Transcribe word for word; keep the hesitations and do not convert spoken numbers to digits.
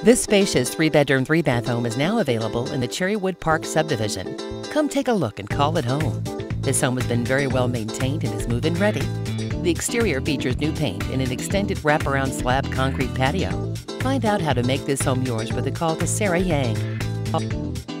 This spacious three-bedroom, three-bath home is now available in the Cherrywood Park subdivision. Come take a look and call it home. This home has been very well maintained and is move-in ready. The exterior features new paint and an extended wraparound slab concrete patio. Find out how to make this home yours with a call to Sarah Yang.